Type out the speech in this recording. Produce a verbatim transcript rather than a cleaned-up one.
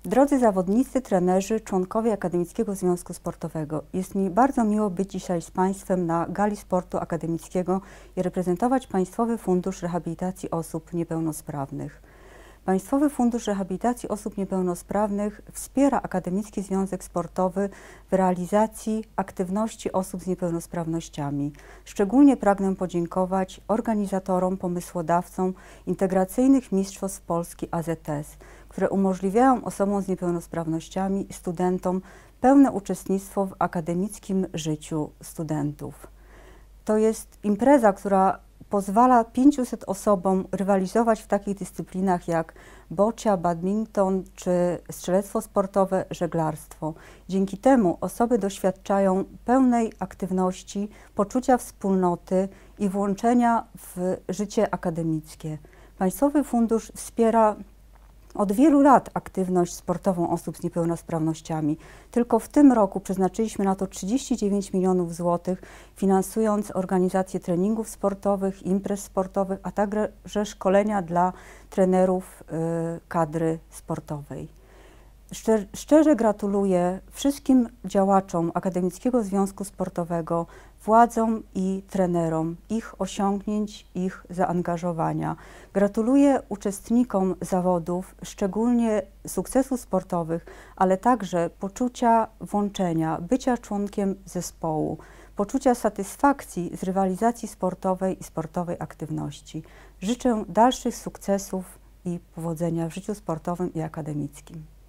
Drodzy zawodnicy, trenerzy, członkowie Akademickiego Związku Sportowego, jest mi bardzo miło być dzisiaj z Państwem na Gali Sportu Akademickiego i reprezentować Państwowy Fundusz Rehabilitacji Osób Niepełnosprawnych. Państwowy Fundusz Rehabilitacji Osób Niepełnosprawnych wspiera Akademicki Związek Sportowy w realizacji aktywności osób z niepełnosprawnościami. Szczególnie pragnę podziękować organizatorom, pomysłodawcom Integracyjnych Mistrzostw Polski A Z S, które umożliwiają osobom z niepełnosprawnościami i studentom pełne uczestnictwo w akademickim życiu studentów. To jest impreza, która pozwala pięciuset osobom rywalizować w takich dyscyplinach jak boccia, badminton czy strzelectwo sportowe, żeglarstwo. Dzięki temu osoby doświadczają pełnej aktywności, poczucia wspólnoty i włączenia w życie akademickie. Państwowy Fundusz wspiera od wielu lat aktywność sportową osób z niepełnosprawnościami. Tylko w tym roku przeznaczyliśmy na to trzydzieści dziewięć milionów złotych, finansując organizację treningów sportowych, imprez sportowych, a także szkolenia dla trenerów y, kadry sportowej. Szczer, szczerze gratuluję wszystkim działaczom Akademickiego Związku Sportowego, władzom i trenerom, ich osiągnięć, ich zaangażowania. Gratuluję uczestnikom zawodów, szczególnie sukcesów sportowych, ale także poczucia włączenia, bycia członkiem zespołu, poczucia satysfakcji z rywalizacji sportowej i sportowej aktywności. Życzę dalszych sukcesów i powodzenia w życiu sportowym i akademickim.